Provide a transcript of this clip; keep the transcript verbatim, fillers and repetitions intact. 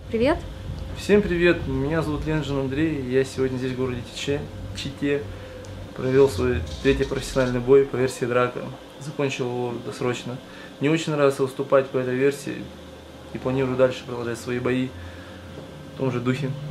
Привет. Всем привет, меня зовут Ленжин Андрей, я сегодня здесь в городе Чите, Чите провел свой третий профессиональный бой по версии драка, закончил его досрочно. Мне очень нравится выступать по этой версии и планирую дальше продолжать свои бои в том же духе.